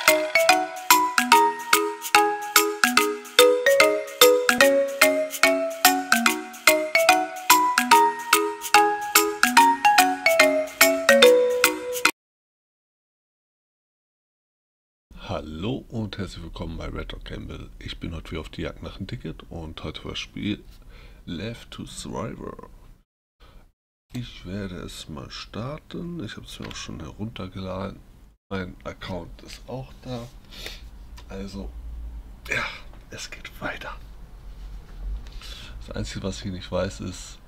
Hallo und herzlich willkommen bei Red Dog Gamble. Ich bin heute wieder auf die Jagd nach einem Ticket und heute für das Spiel Left to Survivor. Ich werde es mal starten. Ich habe es mir auch schon heruntergeladen. Mein Account ist auch da. Also, ja, es geht weiter. Das Einzige, was ich nicht weiß, ist,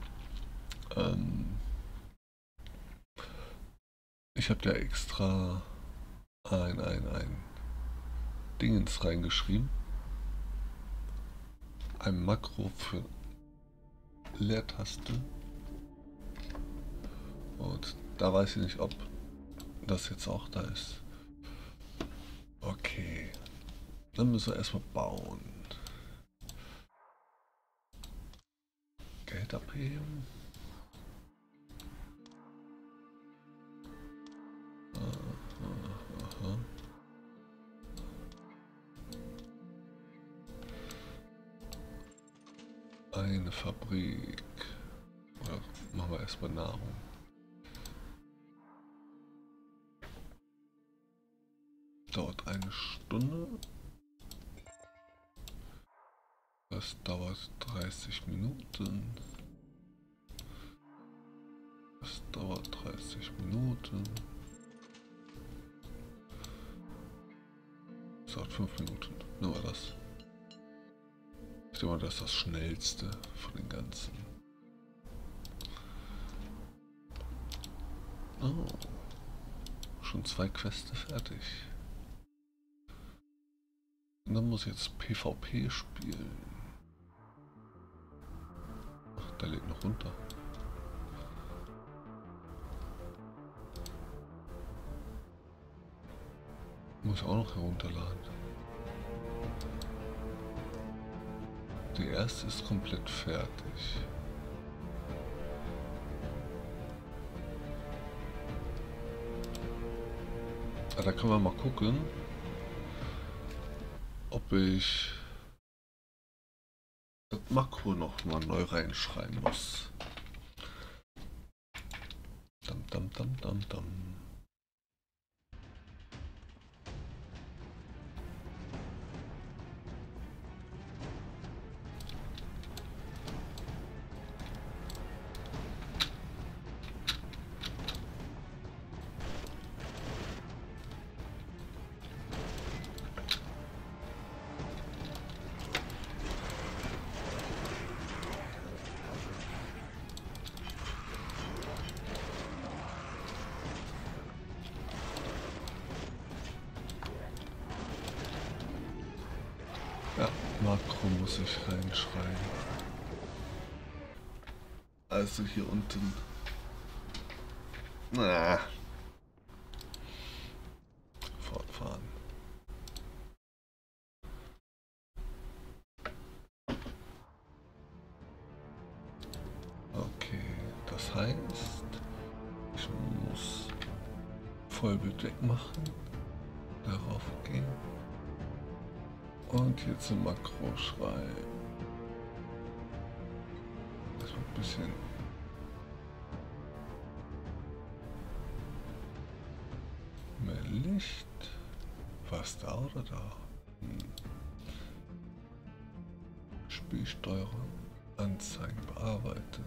ich habe da extra ein Dingens reingeschrieben. Ein Makro für Leertaste. Und da weiß ich nicht, ob das jetzt auch da ist. Okay. Dann müssen wir erstmal bauen. Geld abheben. Aha. Eine Fabrik. Oder machen wir erstmal Nahrung. Dauert eine Stunde. Das dauert 30 Minuten. Das dauert 30 Minuten. Das dauert 5 Minuten. Nur das. Ich denke mal, das ist das schnellste von den ganzen. Oh. Schon 2 Quests fertig. Und dann muss ich jetzt PvP spielen. Ach, der lädt noch runter. Muss ich auch noch herunterladen. Die erste ist komplett fertig. Ah, da können wir mal gucken, ob ich das Makro noch mal neu reinschreiben muss. Dam. Ja, Makro muss ich reinschreiben. Also hier unten. Na. Fortfahren. Okay, das heißt, ich muss Vollbild wegmachen, darauf gehen und jetzt ein Makro schreiben. Das wird ein bisschen mehr Licht. Was da oder da? Spielsteuerung, Anzeigen bearbeiten.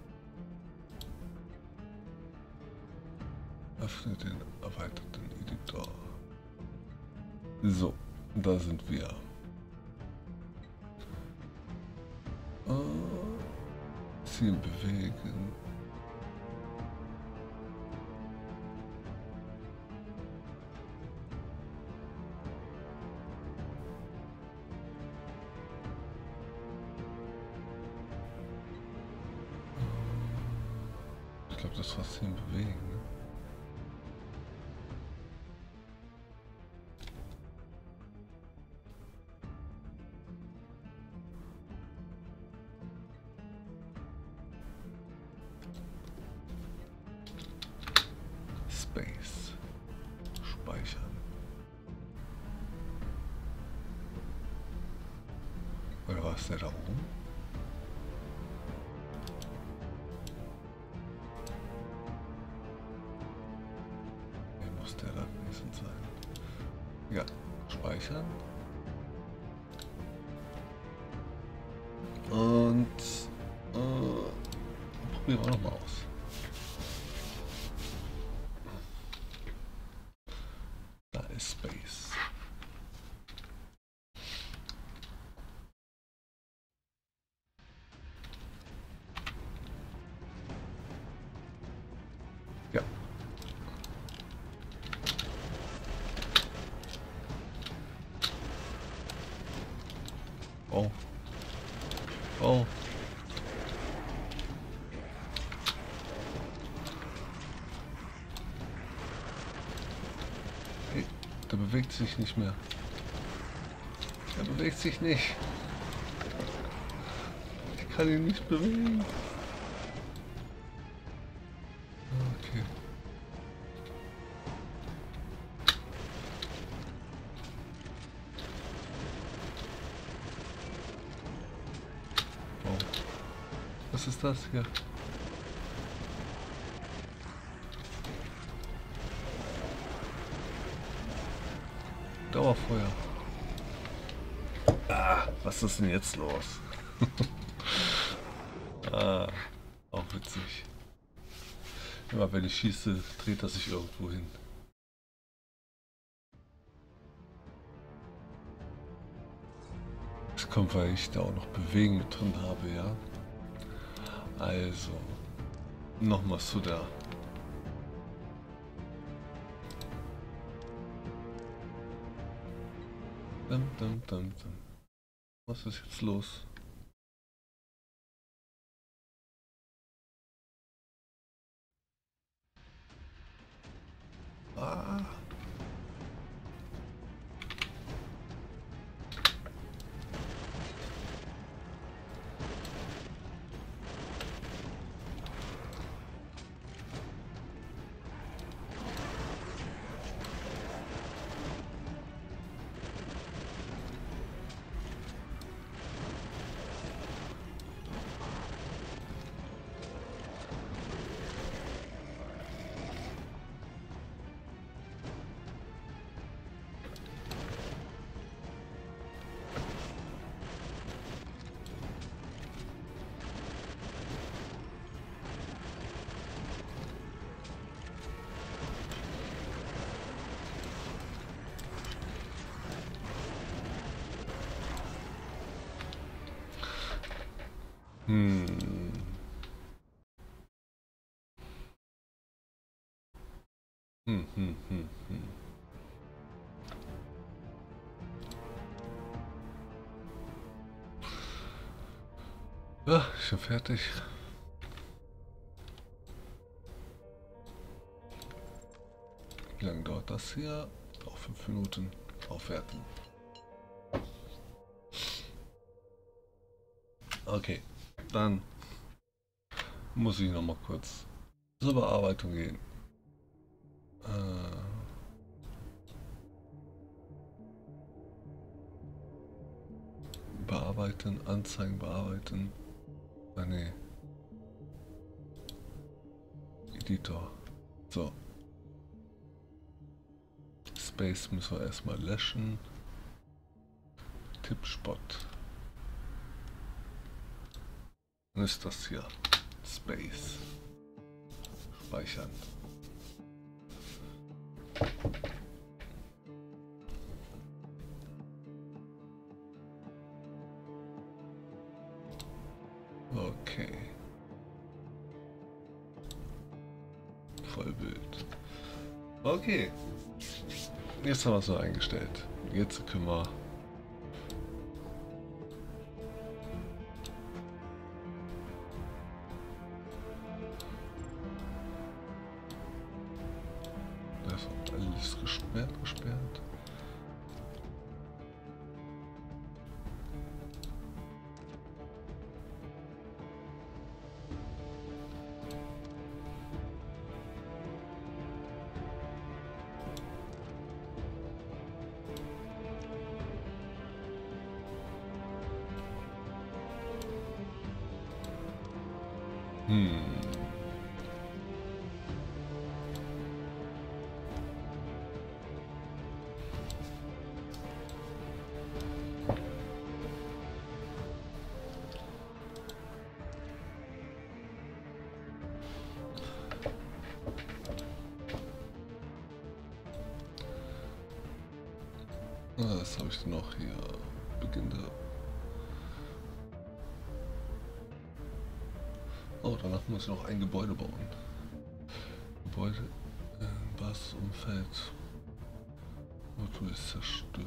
Öffne den erweiterten Editor. So, da sind wir. Ziel bewegen. Ich glaube, das war Ziel bewegen. Ne? Space. Speichern. ist der da oben? Wie muss der da gewesen sein? Ja, speichern. Und probieren wir nochmal aus. Da ist Space. Ja. Oh. Oh. Hey, der bewegt sich nicht mehr. Er bewegt sich nicht. Ich kann ihn nicht bewegen. Okay. Oh. Was ist das hier? Dauerfeuer. Ah, was ist denn jetzt los? Ah, auch witzig. Immer wenn ich schieße, dreht er sich irgendwo hin. Das kommt, weil ich da auch noch Bewegung mit drin habe, ja. Also, nochmal zu der. Was ist jetzt los? Ah. Hm. Ja, ich bin fertig. Wie lange dauert das hier? Auch 5 Minuten. Aufwerten. Okay, dann muss ich noch mal kurz zur Bearbeitung gehen. Bearbeiten, Anzeigen bearbeiten. Ah, nee. Editor. So. Space müssen wir erstmal löschen. Tippspot. Dann ist das hier. Space. Speichern. Okay. Vollbild. Okay. Jetzt haben wir es so eingestellt. Jetzt können wir das ist alles gesperrt. Hm. Was habe ich denn noch hier? Beginn der... Oh, danach muss ich noch ein Gebäude bauen. Gebäude in was Umfeld. Auto ist zerstört.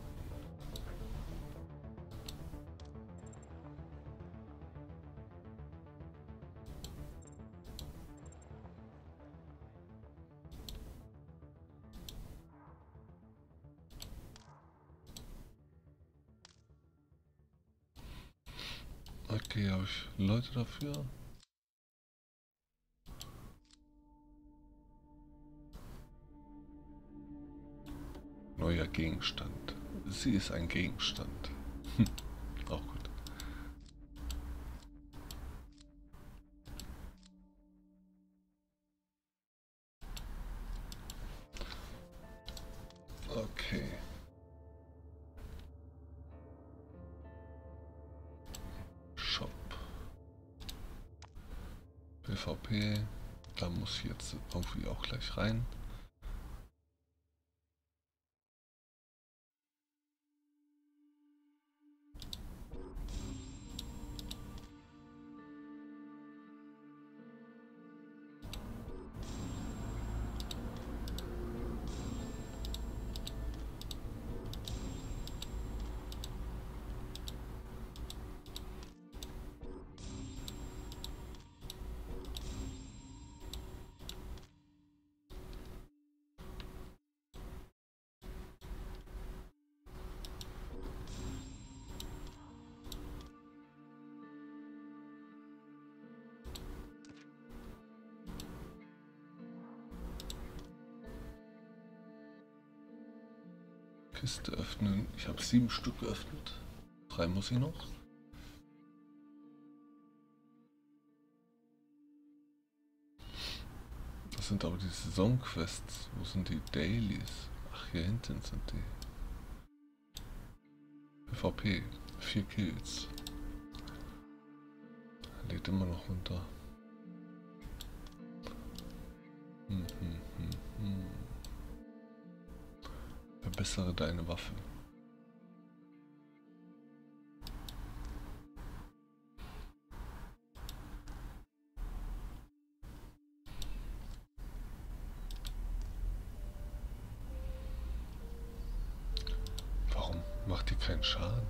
Okay, habe ich Leute dafür? Neuer Gegenstand. Sie ist ein Gegenstand. Auch gut. Okay. Shop. PvP. Da muss ich jetzt irgendwie auch gleich rein. Kiste öffnen. Ich habe 7 Stück geöffnet. 3 muss ich noch. Das sind aber die Saisonquests. Wo sind die Dailies? Ach, hier hinten sind die. PvP. 4 Kills. Lädt immer noch runter. Verbessere deine Waffe. Warum macht die keinen Schaden?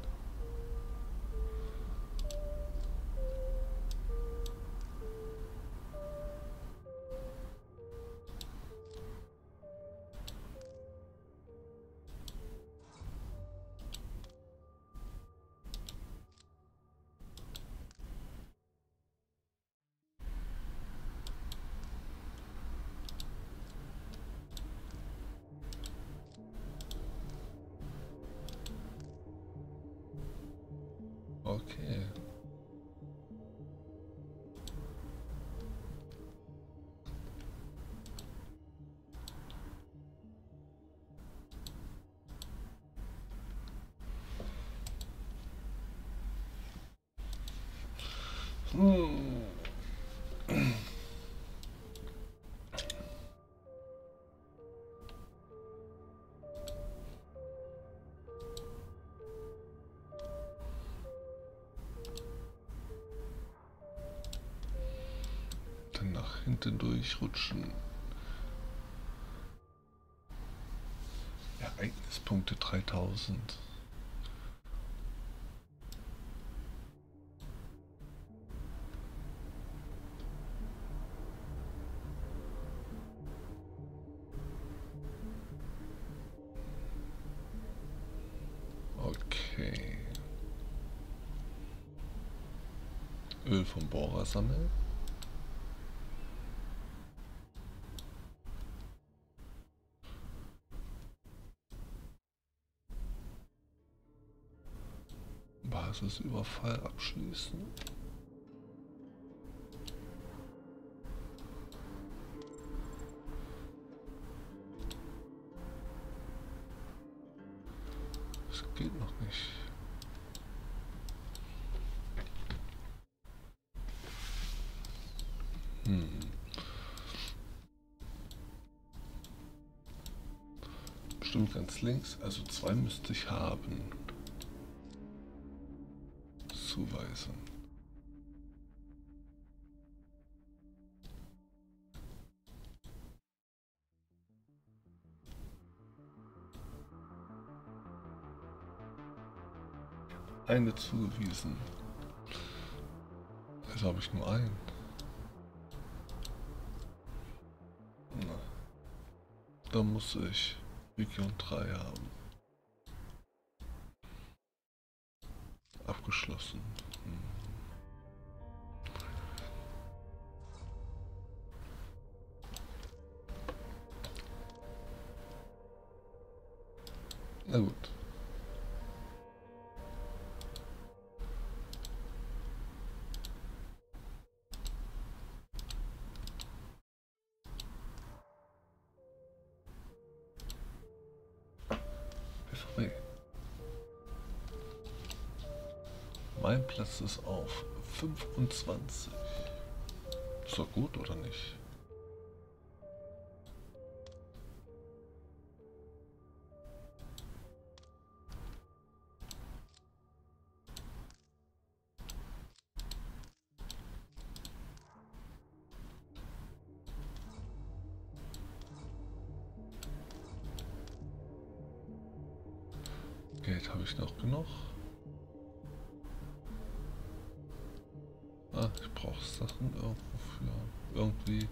Okay. Dann nach hinten durchrutschen. Ereignispunkte 3000. Okay. Öl vom Bohrer sammeln. Basisüberfall abschließen. Das geht noch nicht. Bestimmt ganz links, also 2 müsste ich haben. Zuweisen. Eine zugewiesen. Jetzt habe ich nur einen. Na, da muss ich Region 3 haben. Abgeschlossen. Na gut. BVB. Mein Platz ist auf 25. Ist doch gut, oder nicht? Geld habe ich noch genug. Ah, ich brauche Sachen irgendwo für irgendwie.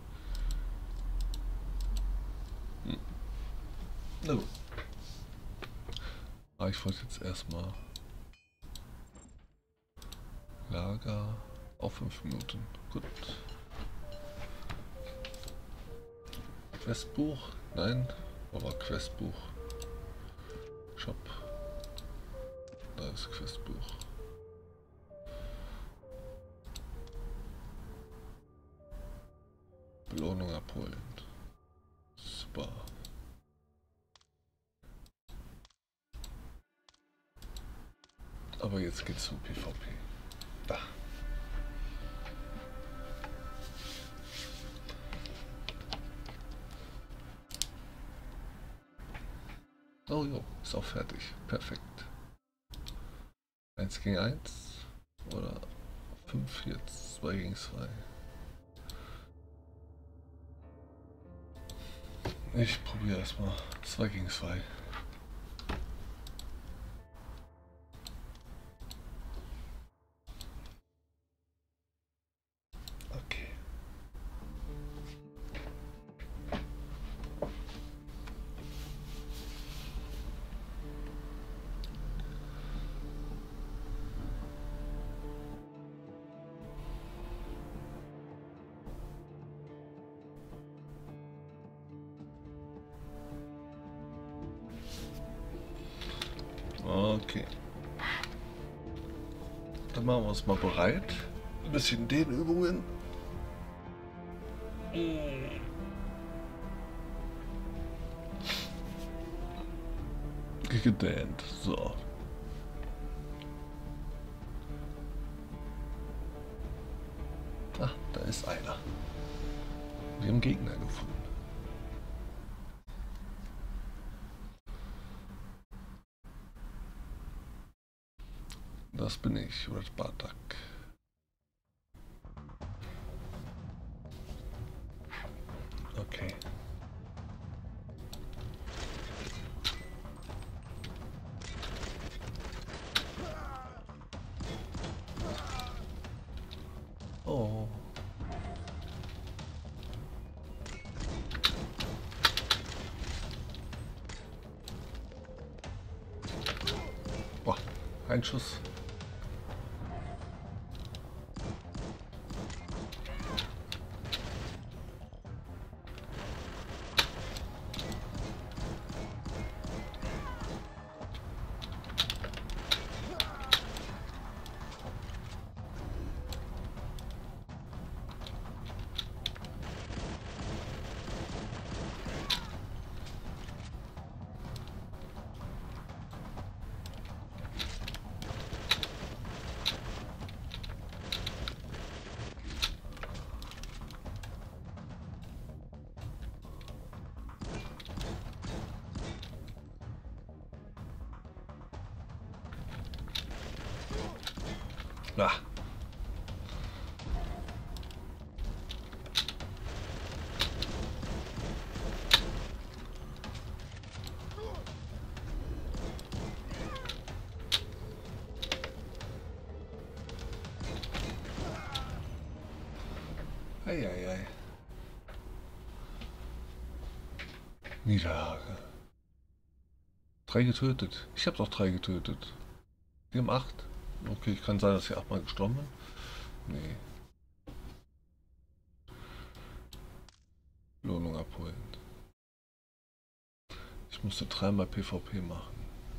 Na gut. Ah, ich wollte jetzt erstmal Lager auf 5 Minuten. Gut. Questbuch? Nein, aber Questbuch. Shop. Da ist Questbuch. Belohnung abholen. Super. Aber jetzt geht's zum PvP. Da. Oh jo, ist auch fertig. Perfekt. 1 gegen 1 oder 5 jetzt 2 gegen 2. Ich probiere erstmal 2 gegen 2. Okay. Okay. Dann machen wir uns mal bereit. Ein bisschen Dehnübungen. Gedehnt. So. Ah, da ist einer. Wir haben Gegner gefunden. Das bin ich, Red Bartak. Okay. Oh. Boah, ein Schuss. Ah. Eieiei. Niederlage. 3 getötet. Ich habe doch 3 getötet. Wir haben 8. Okay, kann sein, dass ich 8 Mal gestorben bin. Nee. Belohnung abholen. Ich musste 3-mal PvP machen.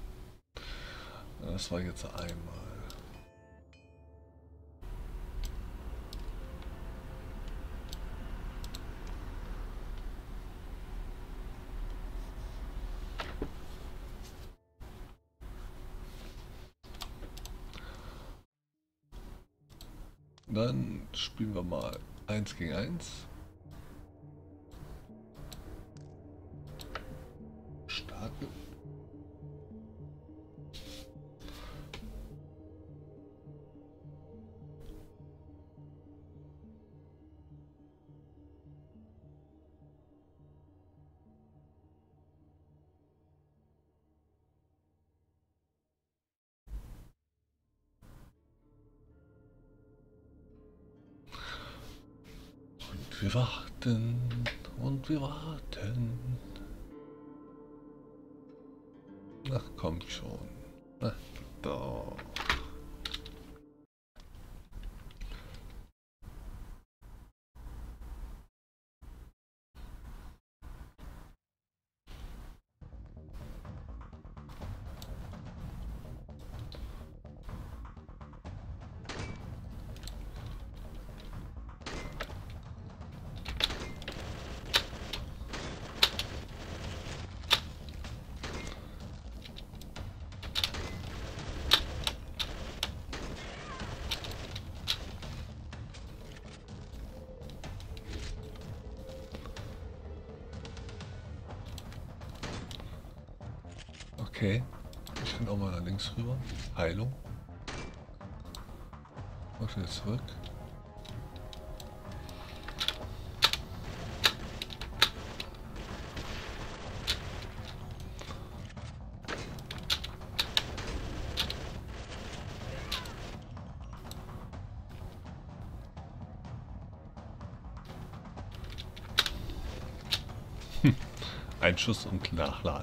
Das war jetzt einmal. Dann spielen wir mal 1 gegen 1. Starten. Wir warten und wir warten. Ach, kommt schon. Ach, doch. Okay, ich kann auch mal nach links rüber. Heilung. Und wieder zurück. Ein Schuss und nachladen.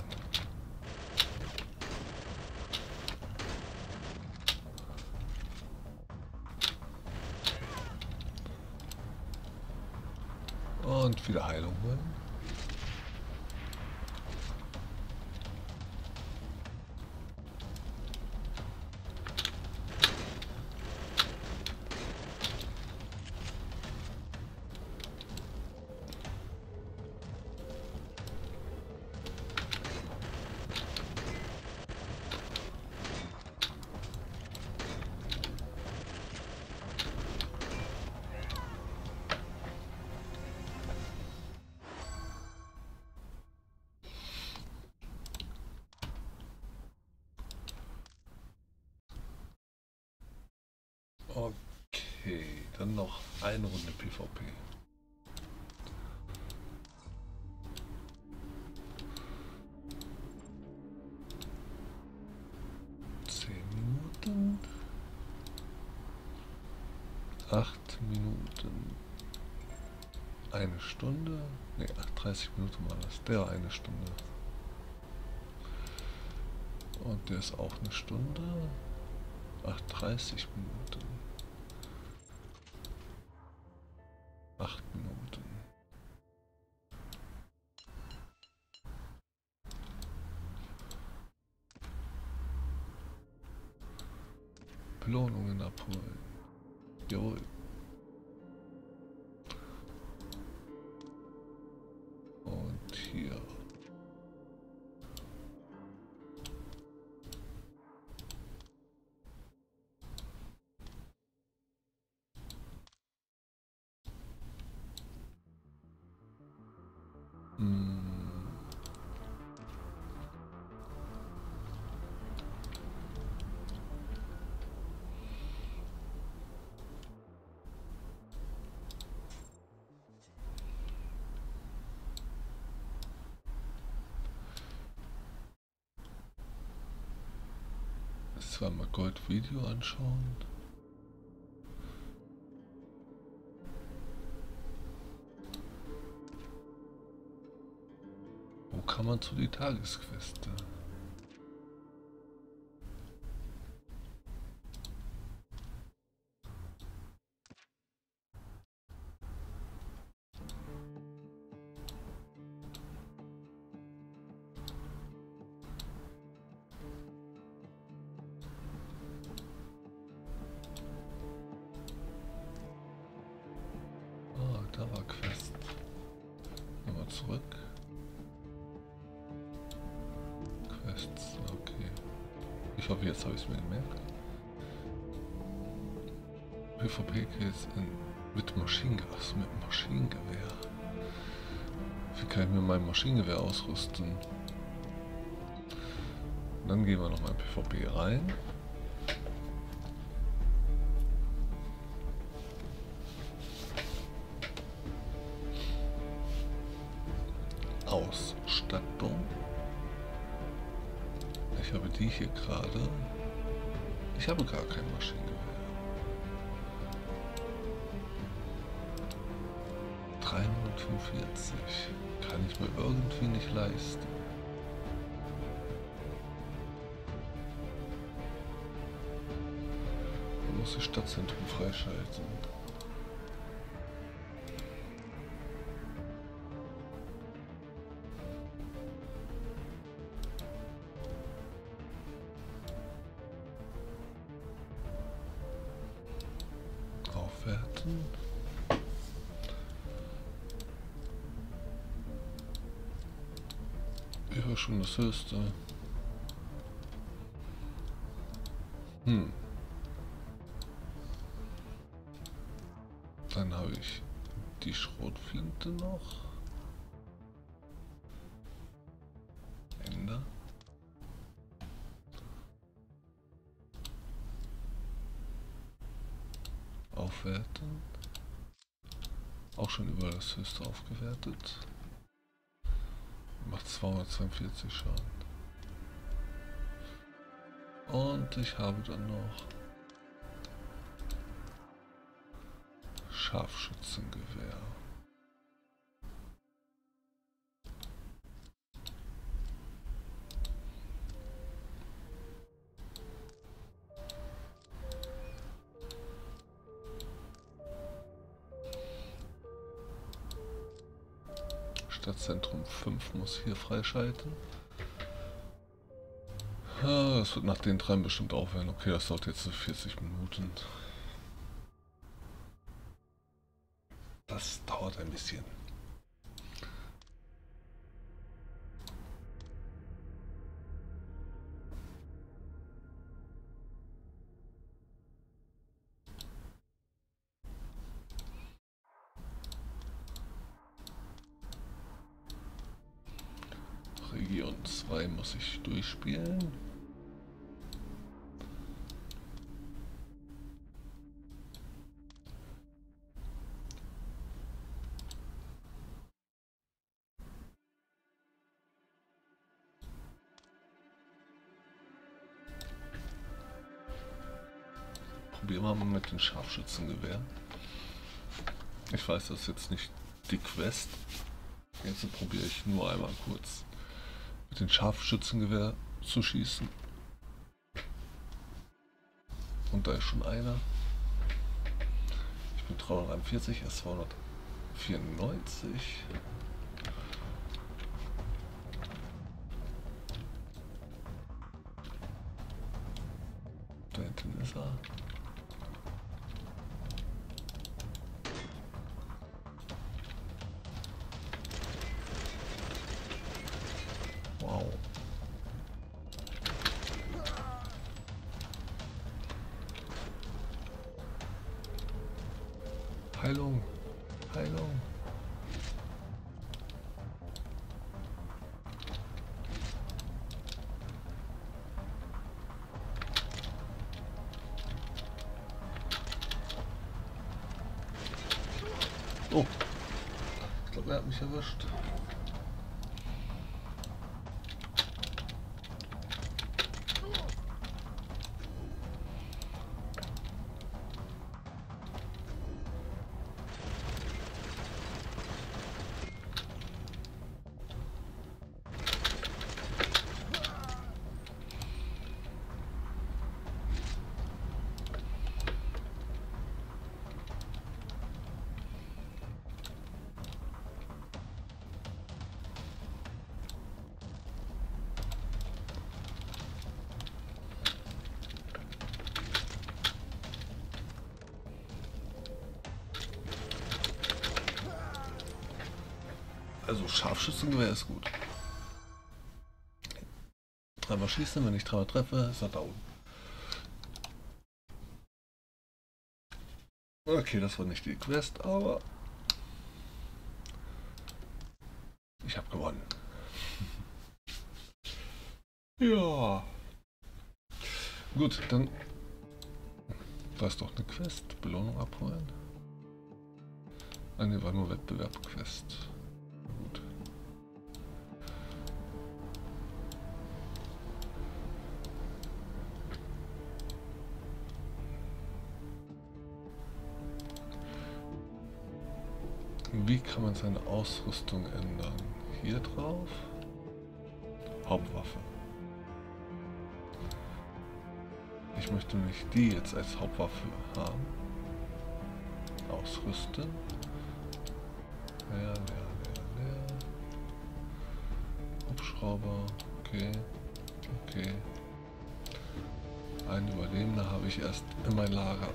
Und wieder Heilung holen. Okay, dann noch eine Runde PvP. Minuten. 8 Minuten. Eine Stunde. Ne, 30 Minuten war das. Der war eine Stunde. Und der ist auch eine Stunde. 30 Minuten. 8 Minuten. Belohnungen abholen. Jawohl. Und hier. Zweimal Gold-Video anschauen. Wo kann man zu die Tagesqueste? Da war Quest. Nochmal zurück. Quests, okay. Ich hoffe, jetzt habe ich es mir gemerkt. PvP-Case mit Maschinengewehr. Achso, mit Maschinengewehr. Wie kann ich mir mein Maschinengewehr ausrüsten? Und dann gehen wir nochmal in PvP rein. Ausstattung. Ich habe die hier gerade. Ich habe gar kein Maschinengewehr. 345. Kann ich mir irgendwie nicht leisten. Man muss das Stadtzentrum freischalten. Aufwerten. Ich höre schon das Höchste. Dann habe ich die Schrotflinte noch. Ende. Aufwerten. Auch schon über das Höchste aufgewertet. Macht 242 Schaden. Und ich habe dann noch Scharfschützengewehr. Stadtzentrum 5 muss hier freischalten. Das wird nach den 3 bestimmt aufhören. Okay, das dauert jetzt so 40 Minuten. Das dauert ein bisschen. Region 2 muss ich durchspielen. Probieren wir mal mit dem Scharfschützengewehr. Ich weiß, das ist jetzt nicht die Quest. Jetzt probiere ich nur einmal kurz mit dem Scharfschützengewehr zu schießen. Und da ist schon einer. Ich bin 341, er ist 294. Da hinten ist er. Wow. Heilung. Heilung. Oh. Ich glaube, er hat mich erwischt. Also Scharfschützengewehr ist gut. Dreimal schießen, wenn ich dreimal treffe, ist er down. Okay, das war nicht die Quest, aber ich habe gewonnen. Ja. Gut, dann war es doch eine Quest. Belohnung abholen. Ne, war nur Wettbewerb-Quest. Gut. Wie kann man seine Ausrüstung ändern? Hier drauf. Hauptwaffe. Ich möchte nämlich die jetzt als Hauptwaffe haben. Ausrüsten. Leer. Hubschrauber. Okay. Einen Überlebender habe ich erst in mein Lager.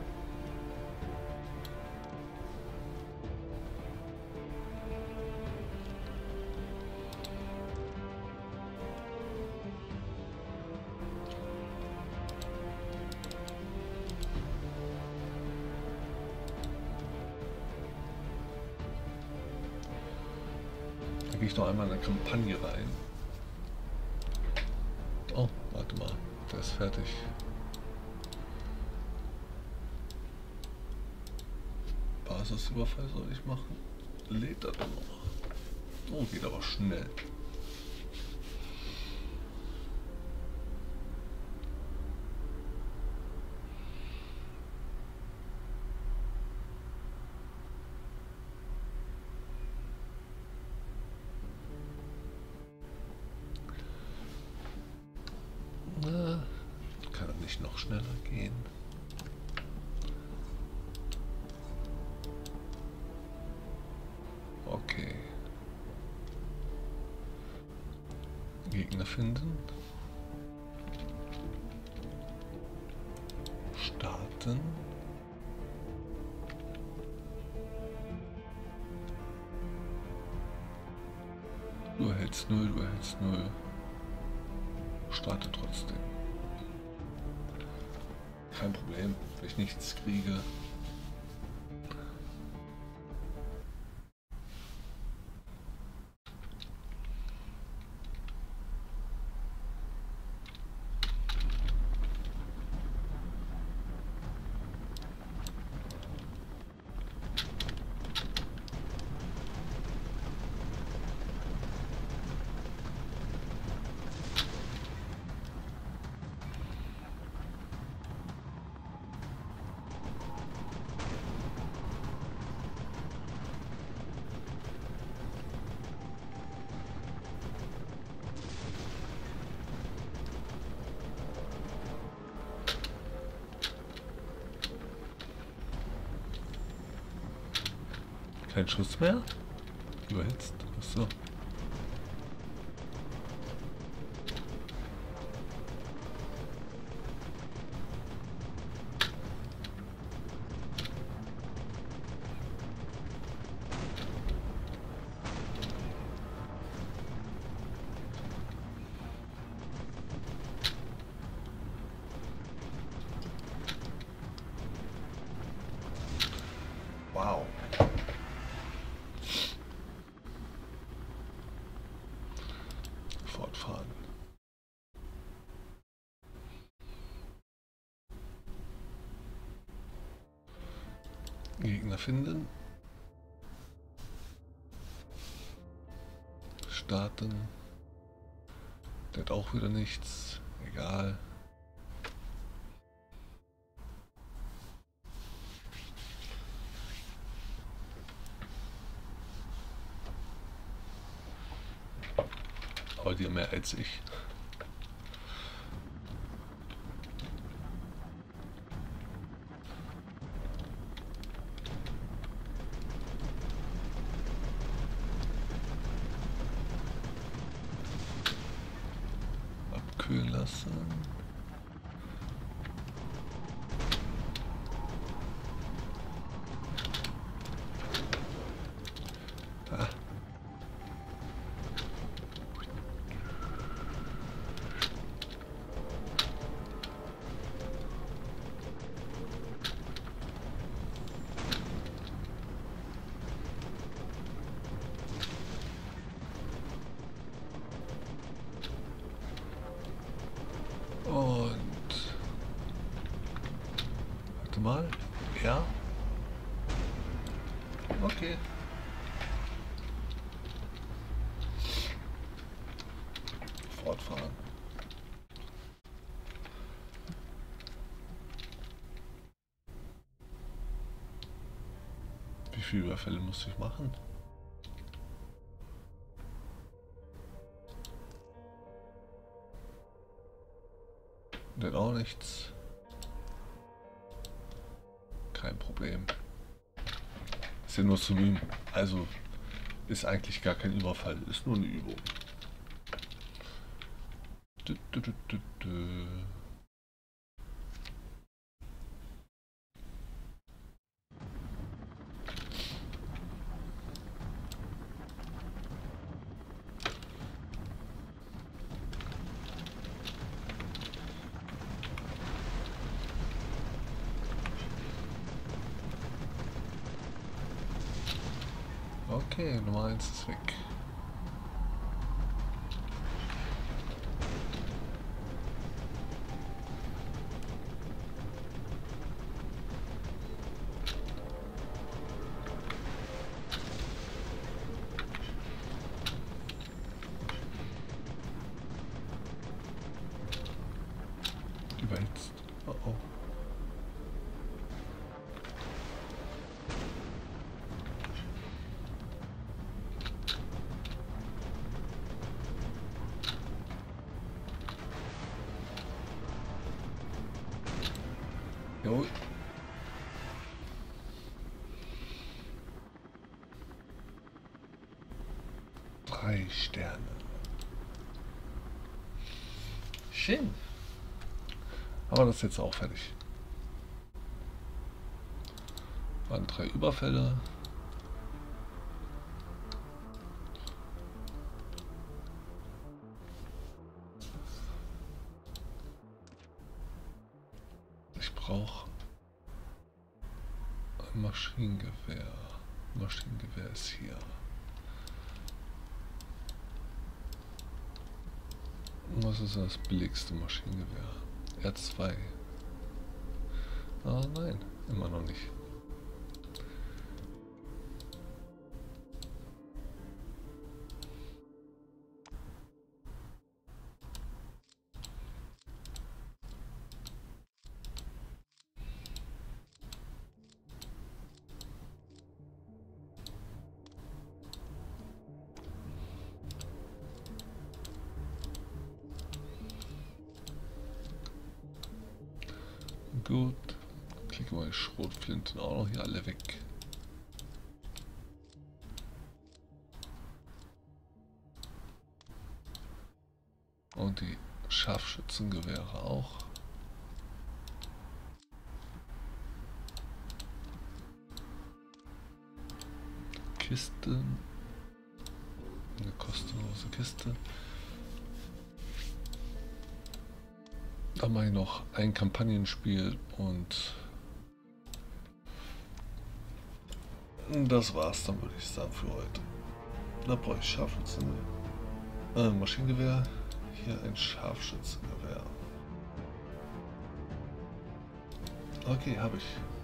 Da gehe ich noch einmal in eine Kampagne rein. Oh, warte mal, der ist fertig. Basisüberfall soll ich machen? Lädt er dann noch? Oh, geht aber schnell. Kann er nicht noch schneller gehen? Okay. Gegner finden. Starten. Du erhältst 0, du erhältst 0. Starte trotzdem. Kein Problem, wenn ich nichts kriege. Kein Schuss mehr? Überhitzt? Achso. Wow. Fortfahren. Gegner finden. Starten. Der hat auch wieder nichts. Egal. Aber die haben mehr als ich. Abkühlen lassen. Ah. Und warte mal. Ja. Okay. Fortfahren. Wie viele Überfälle muss ich machen? Denn auch nichts. Kein Problem. Ist ja nur zum Üben. Also ist eigentlich gar kein Überfall. Ist nur eine Übung. Dü, dü, dü, dü, dü. Okay, Nummer 1 ist weg. Überhitzt. Oh oh. Jo. 3 Sterne. Schön. Aber das ist jetzt auch fertig. Waren 3 Überfälle. Ich brauche ein Maschinengewehr. Maschinengewehr ist hier. Was ist das billigste Maschinengewehr? R2. Ah nein, immer noch nicht. Gut. Klicke mal die Schrotflinten auch noch hier alle weg. Und die Scharfschützengewehre auch. Kisten. Eine kostenlose Kiste. Dann mache ich noch ein Kampagnenspiel und das war's dann, würde ich sagen, für heute. Da brauche ich Scharfschützengewehr. Maschinengewehr. Hier ein Scharfschützengewehr. Okay, habe ich.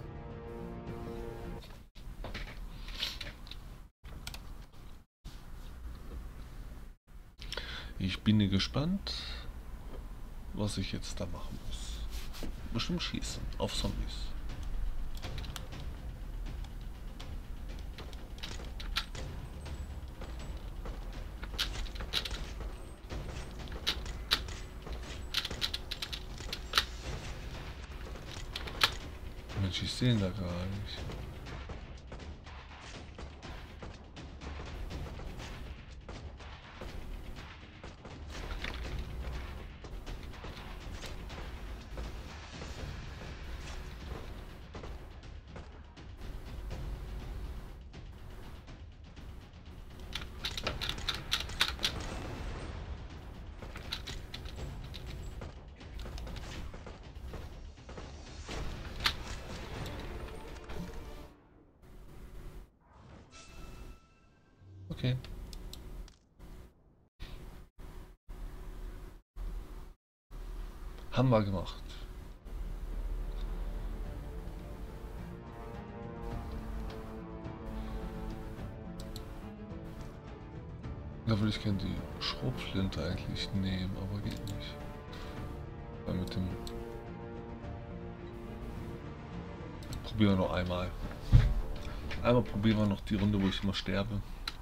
Ich bin gespannt, was ich jetzt da machen muss. Bestimmt schießen auf Zombies. Mensch, ich sehe ihn da gar nicht. Okay. Haben wir gemacht. Da würde ich gerne die Schrotflinte eigentlich nehmen, aber geht nicht. Weil mit dem... Probieren wir noch einmal. Einmal probieren wir noch die Runde, wo ich immer sterbe.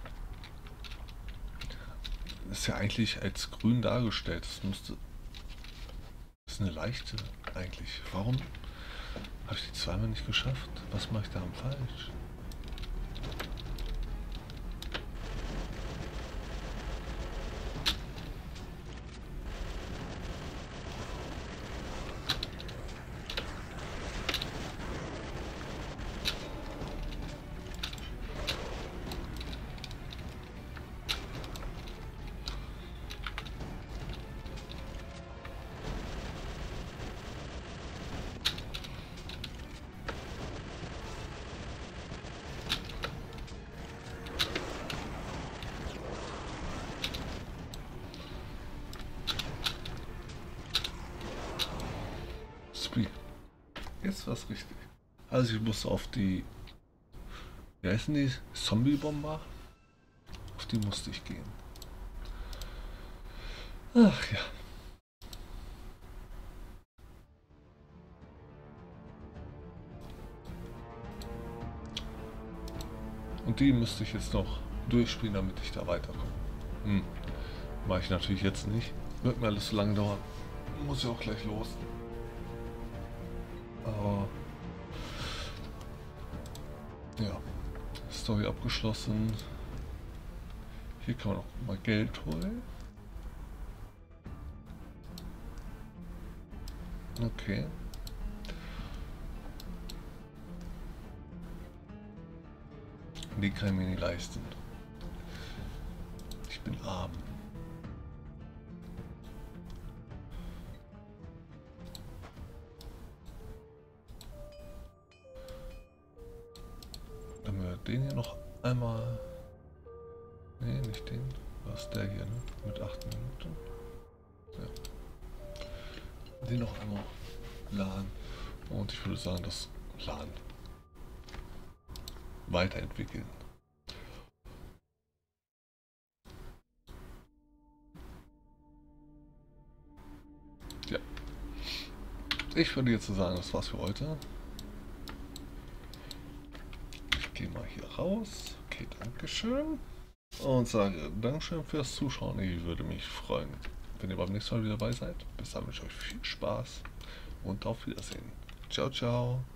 Das ist ja eigentlich als grün dargestellt. Das müsste... Das ist eine leichte eigentlich. Warum habe ich die zweimal nicht geschafft? Was mache ich da falsch? Jetzt war's richtig. Also ich muss auf die... Wie heißen die? Zombie-Bomber? Auf die musste ich gehen. Ach ja. Und die müsste ich jetzt noch durchspielen, damit ich da weiterkomme. Mache ich natürlich jetzt nicht. Wird mir alles so lange dauern. Muss ja auch gleich los. Aber ja, Story abgeschlossen. Hier kann man auch mal Geld holen. Okay. Die kann ich mir nicht leisten. Ich bin arm. Dann wir den hier noch einmal... Nee, nicht den. Was ist der hier, ne? Mit 8 Minuten. Ja. Den noch einmal laden. Und ich würde sagen, das Laden weiterentwickeln. Ja. Ich würde jetzt sagen, das war's für heute. Ich gehe mal hier raus. Okay, Dankeschön. Und sage Dankeschön fürs Zuschauen. Ich würde mich freuen, wenn ihr beim nächsten Mal wieder dabei seid. Bis dann wünsche ich euch viel Spaß und auf Wiedersehen. Ciao, ciao.